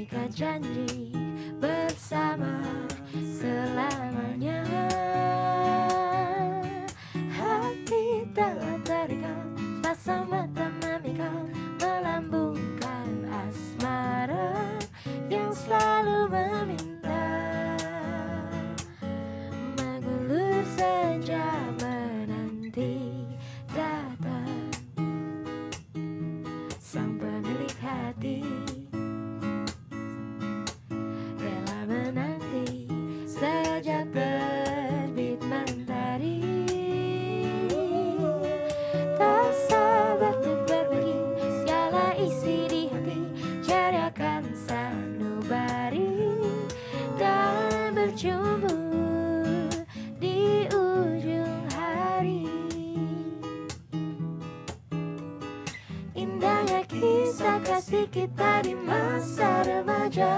mengikat janji bersama selamanya. Hati telah terikat, sepasang mata memikat, melambungkan asmara yang selalu meminta. Mengulur senja menanti datang sang pemilik hati, rela menanti sejak terbit mentari. Tak sabar untuk berbagi segala isi di hati, ceriakan sanubari dan berjumpa di ujung hari. Indahnya kisah kasih kita di masa remaja,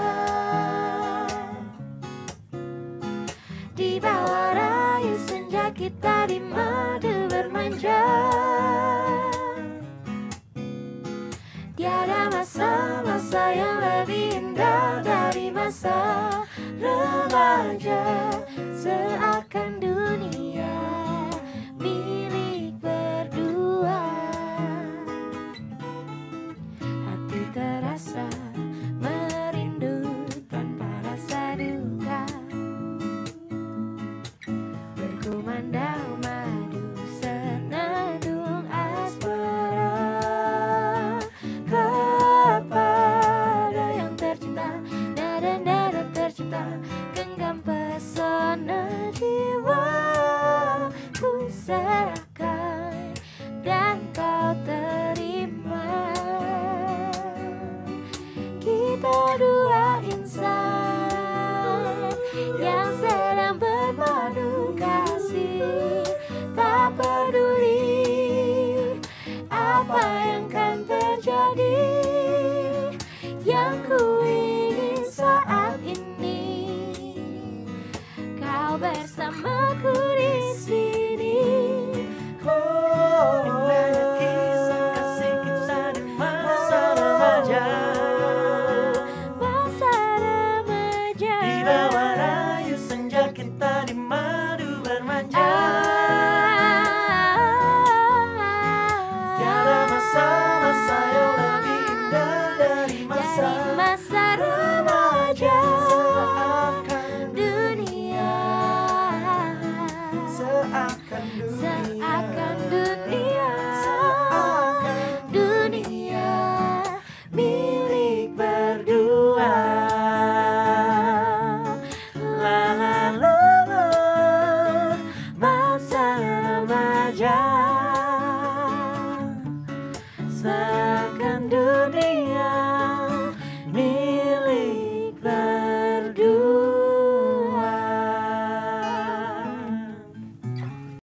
di bawah rayu senja kita di madu bermanja. Tiada masa-masa yang lebih indah dari masa remaja. Seakan dunia milik berdua, hati terasa merindu tanpa rasa duka. Berkumandang madu senandung aspara kepada yang tercinta, nada-nada tercipta genggam pesona jiwa. Ku serahkan dan kau terima, kita dua insan yang